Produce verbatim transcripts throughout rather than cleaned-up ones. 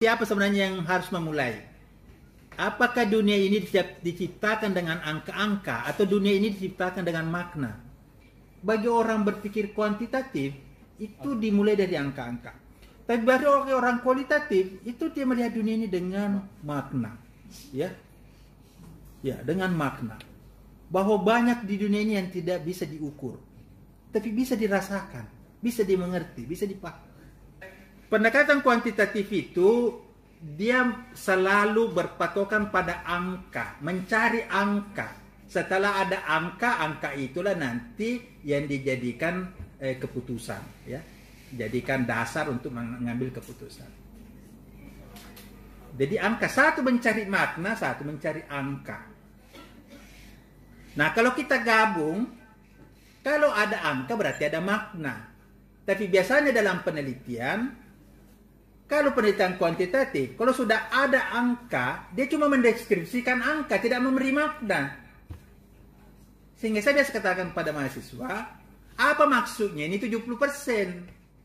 siapa sebenarnya yang harus memulai? Apakah dunia ini diciptakan dengan angka-angka atau dunia ini diciptakan dengan makna? Bagi orang berpikir kuantitatif, itu dimulai dari angka-angka. Tapi bagi orang kualitatif, itu dia melihat dunia ini dengan makna. Ya, ya, dengan makna. Bahwa banyak di dunia ini yang tidak bisa diukur. Tapi bisa dirasakan, bisa dimengerti, bisa dipahami. Pendekatan kuantitatif itu dia selalu berpatokan pada angka, mencari angka. Setelah ada angka, angka itulah nanti yang dijadikan eh, keputusan, ya, jadikan dasar untuk mengambil keputusan. Jadi angka satu mencari makna, satu mencari angka. Nah, kalau kita gabung, kalau ada angka berarti ada makna. Tapi biasanya dalam penelitian, kalau penelitian kuantitatif, kalau sudah ada angka, dia cuma mendeskripsikan angka, tidak memberi makna. Sehingga saya biasa katakan pada mahasiswa, apa maksudnya ini tujuh puluh persen?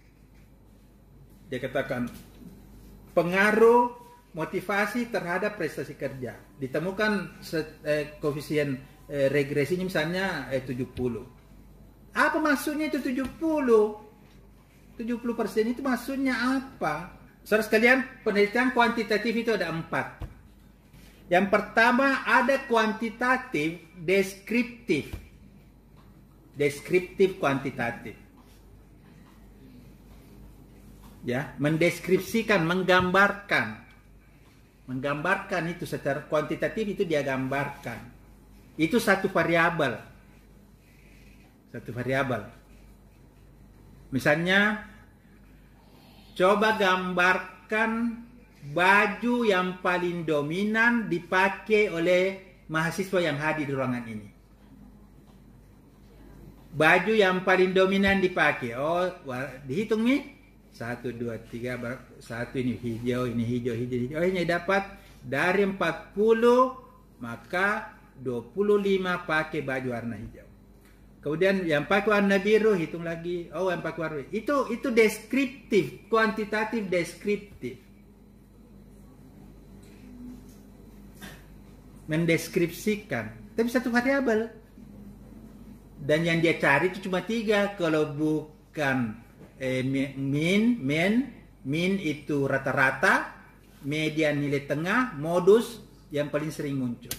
Dia katakan, pengaruh motivasi terhadap prestasi kerja. Ditemukan eh, koefisien eh, regresinya misalnya eh, tujuh puluh. Apa maksudnya itu tujuh puluh? tujuh puluh persen itu maksudnya apa? Saudara sekalian, penelitian kuantitatif itu ada empat. Yang pertama ada kuantitatif deskriptif. Deskriptif kuantitatif. Ya, mendeskripsikan, menggambarkan. Menggambarkan itu secara kuantitatif itu dia gambarkan. Itu satu variabel. Satu variabel. Misalnya, coba gambarkan baju yang paling dominan dipakai oleh mahasiswa yang hadir di ruangan ini. Baju yang paling dominan dipakai. Oh, dihitung nih. Satu, dua, tiga. Satu ini hijau, ini hijau, hijau, hijau. Oh, ini dapat dari empat puluh, maka dua puluh lima pakai baju warna hijau. Kemudian yang pakai warna biru, hitung lagi. Oh, yang pakai warna biru. Itu, itu deskriptif, kuantitatif deskriptif. Mendeskripsikan. Tapi satu variabel. Dan yang dia cari itu cuma tiga. Kalau bukan eh, min, min, min itu rata-rata, median nilai tengah, modus yang paling sering muncul.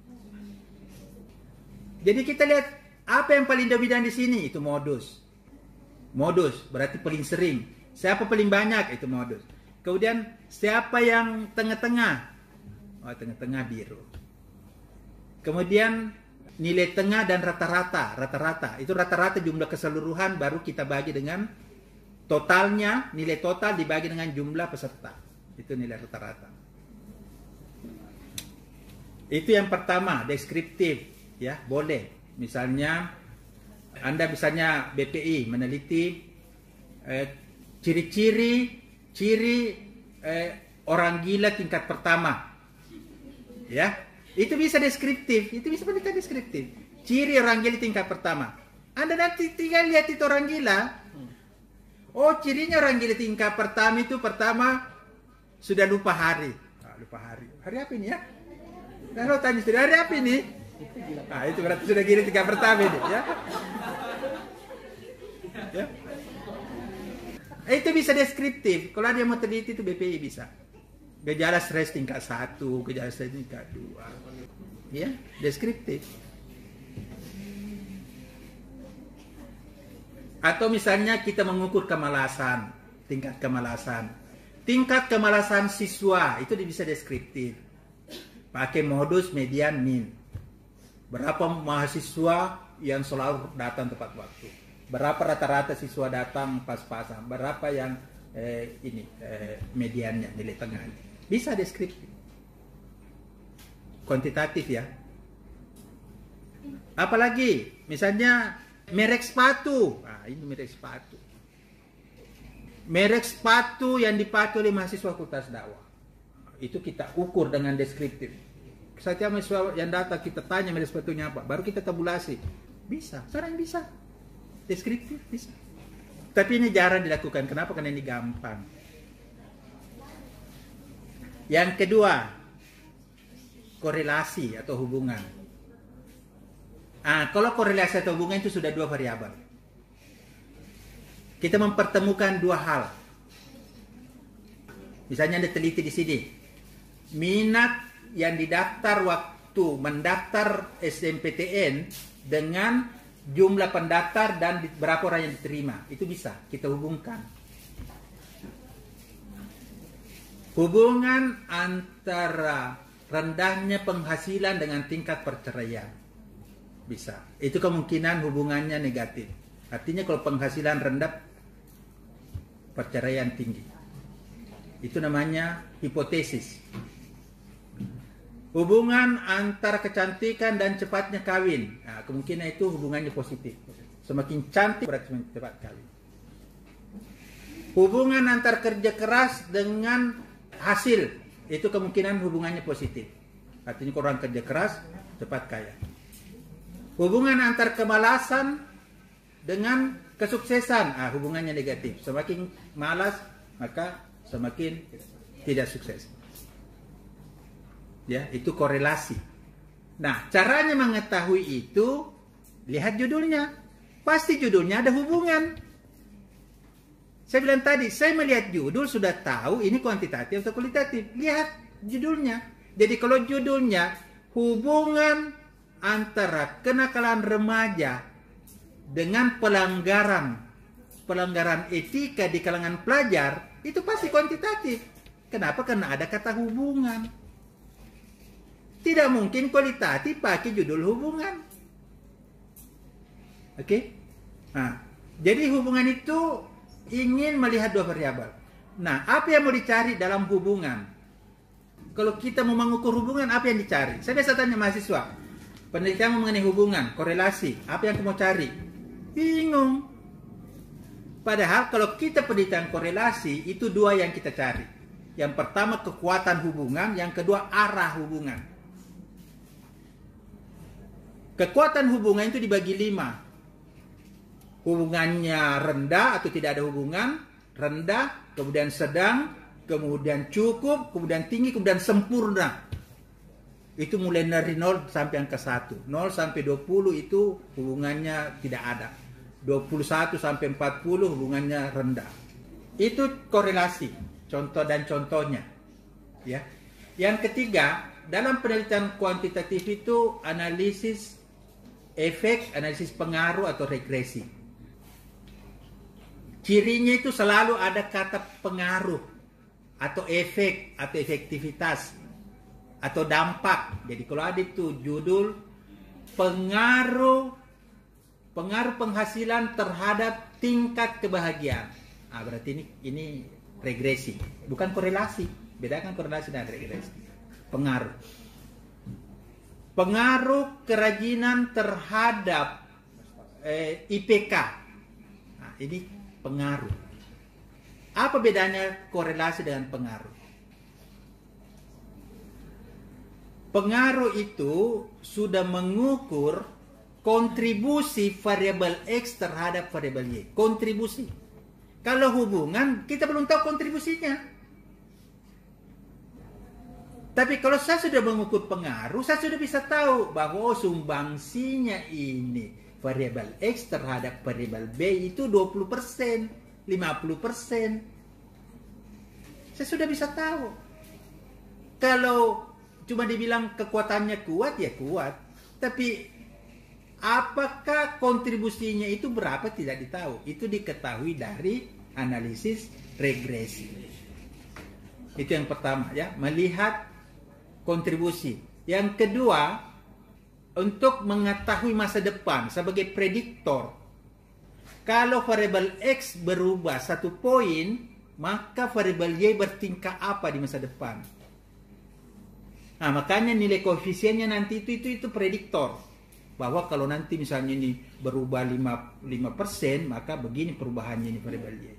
Jadi kita lihat, apa yang paling dominan di sini? Itu modus. Modus berarti paling sering. Siapa paling banyak? Itu modus. Kemudian siapa yang tengah-tengah? Oh, tengah-tengah biru. Kemudian nilai tengah dan rata-rata. Rata-rata itu rata-rata jumlah keseluruhan, baru kita bagi dengan totalnya. Nilai total dibagi dengan jumlah peserta. Itu nilai rata-rata. Itu yang pertama, deskriptif, ya, boleh. Misalnya, Anda misalnya B P I meneliti ciri-ciri eh, ciri eh, orang gila tingkat pertama, ya, itu bisa deskriptif, itu bisa penelitian deskriptif. Ciri orang gila tingkat pertama. Anda nanti tinggal lihat itu orang gila. Oh, cirinya orang gila tingkat pertama itu pertama sudah lupa hari. Ah, lupa hari. Hari apa ini ya? Kalau tanya sudah hari apa ini? Nah, itu berarti sudah gila tingkat pertama ini, ya. Ya. Itu bisa deskriptif. Kalau dia mau teliti itu B P I bisa. Gejala stres tingkat satu, gejala stres tingkat dua. Ya, deskriptif. Atau misalnya kita mengukur kemalasan, tingkat kemalasan. Tingkat kemalasan siswa itu bisa deskriptif. Pakai modus, median, min. Berapa mahasiswa yang selalu datang tepat waktu? Berapa rata-rata siswa datang pas-pasan? Berapa yang eh, ini eh, mediannya, nilai tengahnya? Bisa deskriptif. Kuantitatif, ya. Apalagi misalnya merek sepatu. Nah, ini merek sepatu. Merek sepatu yang dipakai oleh mahasiswa Fakultas Dakwah. Itu kita ukur dengan deskriptif. Setiap mahasiswa yang datang kita tanya merek sepatunya apa, baru kita tabulasi. Bisa, sekarang bisa. Deskriptif bisa. Tapi ini jarang dilakukan. Kenapa? Karena ini gampang. Yang kedua, korelasi atau hubungan. Ah, kalau korelasi atau hubungan itu sudah dua variabel. Kita mempertemukan dua hal. Misalnya ada teliti di sini. Minat yang didaftar waktu mendaftar S M P T N dengan jumlah pendaftar dan berapa orang yang diterima. Itu bisa kita hubungkan. Hubungan antara rendahnya penghasilan dengan tingkat perceraian. Bisa. Itu kemungkinan hubungannya negatif. Artinya kalau penghasilan rendah, perceraian tinggi. Itu namanya hipotesis. Hubungan antara kecantikan dan cepatnya kawin. Nah, kemungkinan itu hubungannya positif. Semakin cantik berarti semakin cepat kawin. Hubungan antara kerja keras dengan hasil, itu kemungkinan hubungannya positif. Artinya kalau orang kerja keras cepat kaya. Hubungan antar kemalasan dengan kesuksesan, ah, hubungannya negatif. Semakin malas maka semakin tidak sukses. Ya, itu korelasi. Nah, caranya mengetahui itu, lihat judulnya. Pasti judulnya ada hubungan. Saya bilang tadi, saya melihat judul sudah tahu ini kuantitatif atau kualitatif. Lihat judulnya. Jadi kalau judulnya hubungan antara kenakalan remaja dengan pelanggaran pelanggaran etika di kalangan pelajar, itu pasti kuantitatif. Kenapa? Karena ada kata hubungan. Tidak mungkin kualitatif pakai judul hubungan. Oke? Okay? Nah, jadi hubungan itu ingin melihat dua variabel. Nah, apa yang mau dicari dalam hubungan? Kalau kita mau mengukur hubungan, apa yang dicari? Saya biasa tanya mahasiswa, penelitian mengenai hubungan, korelasi, apa yang kamu cari? Bingung. Padahal kalau kita penelitian korelasi, itu dua yang kita cari. Yang pertama kekuatan hubungan, yang kedua arah hubungan. Kekuatan hubungan itu dibagi lima. Hubungannya rendah atau tidak ada hubungan, rendah, kemudian sedang, kemudian cukup, kemudian tinggi, kemudian sempurna. Itu mulai dari nol sampai angka satu. nol sampai dua puluh itu hubungannya tidak ada. dua puluh satu sampai empat puluh hubungannya rendah. Itu korelasi, contoh dan contohnya. Ya. Yang ketiga, dalam penelitian kuantitatif itu analisis efek, analisis pengaruh atau regresi. Cirinya itu selalu ada kata pengaruh atau efek atau efektivitas atau dampak. Jadi kalau ada itu judul pengaruh pengaruh penghasilan terhadap tingkat kebahagiaan. Ah, berarti ini ini regresi, bukan korelasi. Bedakan korelasi dan regresi. Pengaruh. Pengaruh kerajinan terhadap eh, I P K. Nah, ini pengaruh. Apa bedanya korelasi dengan pengaruh? Pengaruh itu sudah mengukur kontribusi variabel X terhadap variabel Y. Kontribusi. Kalau hubungan, kita belum tahu kontribusinya. Tapi kalau saya sudah mengukur pengaruh, saya sudah bisa tahu bahwa sumbangsinya ini variabel X terhadap variabel B itu dua puluh persen, lima puluh persen. Saya sudah bisa tahu. Kalau cuma dibilang kekuatannya kuat, ya kuat. Tapi apakah kontribusinya itu berapa tidak ditahu. Itu diketahui dari analisis regresi. Itu yang pertama ya, melihat kontribusi. Yang kedua, untuk mengetahui masa depan sebagai prediktor. Kalau variabel X berubah satu poin, maka variabel Y bertingkah apa di masa depan. Nah, makanya nilai koefisiennya nanti itu itu itu prediktor. Bahwa kalau nanti misalnya ini berubah lima persen, maka begini perubahannya ini variabel Y.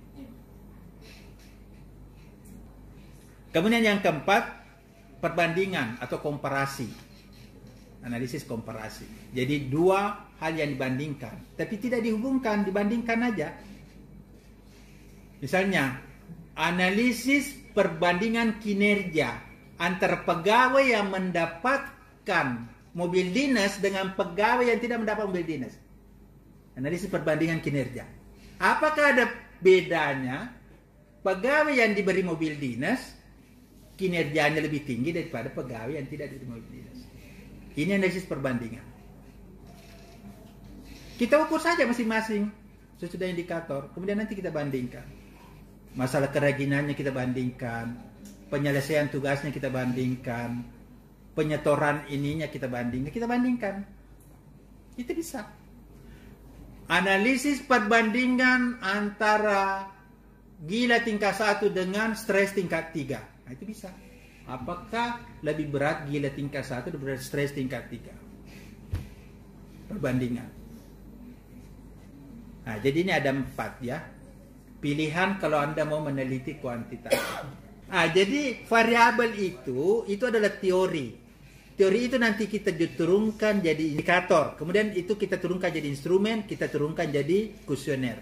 Kemudian yang keempat, perbandingan atau komparasi. Analisis komparasi. Jadi dua hal yang dibandingkan, tapi tidak dihubungkan, dibandingkan aja. Misalnya, analisis perbandingan kinerja antara pegawai yang mendapatkan mobil dinas dengan pegawai yang tidak mendapat mobil dinas. Analisis perbandingan kinerja. Apakah ada bedanya pegawai yang diberi mobil dinas kinerjanya lebih tinggi daripada pegawai yang tidak diberi mobil dinas? Ini analisis perbandingan. Kita ukur saja masing-masing sesudah indikator, kemudian nanti kita bandingkan. Masalah kerajinannya kita bandingkan, penyelesaian tugasnya kita bandingkan, penyetoran ininya kita bandingkan, kita bandingkan. Itu bisa. Analisis perbandingan antara gila tingkat satu dengan stres tingkat tiga. Nah, itu bisa. Apakah lebih berat gila tingkat satu daripada stres tingkat tiga? Perbandingan. Nah, jadi ini ada empat ya. Pilihan kalau Anda mau meneliti kuantitas. Nah, jadi variabel itu, itu adalah teori. Teori itu nanti kita turunkan jadi indikator. Kemudian itu kita turunkan jadi instrumen, kita turunkan jadi kuesioner.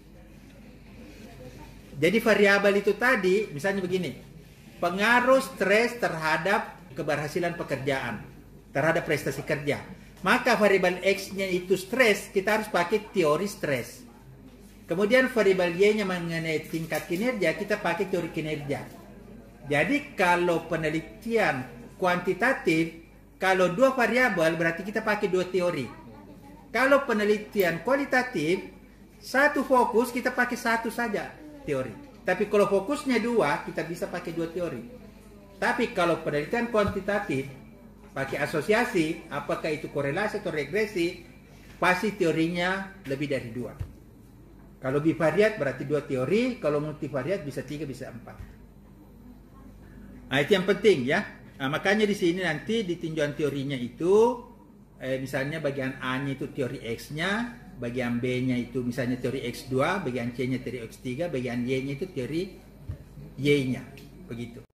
Jadi variabel itu tadi, misalnya begini. Pengaruh stres terhadap keberhasilan pekerjaan, terhadap prestasi kerja. Maka variabel X-nya itu stres, kita harus pakai teori stres. Kemudian variabel Y-nya mengenai tingkat kinerja, kita pakai teori kinerja. Jadi kalau penelitian kuantitatif, kalau dua variabel berarti kita pakai dua teori. Kalau penelitian kualitatif, satu fokus kita pakai satu saja teori. Tapi kalau fokusnya dua, kita bisa pakai dua teori. Tapi kalau penelitian kuantitatif, pakai asosiasi, apakah itu korelasi atau regresi, pasti teorinya lebih dari dua. Kalau bivariat berarti dua teori, kalau multivariat bisa tiga, bisa empat. Nah, itu yang penting ya. Nah, makanya di sini nanti di tinjauan teorinya itu, eh, misalnya bagian A-nya itu teori X-nya, bagian B-nya itu misalnya teori X dua, bagian C-nya teori X tiga, bagian Y-nya itu teori Y-nya. Begitu.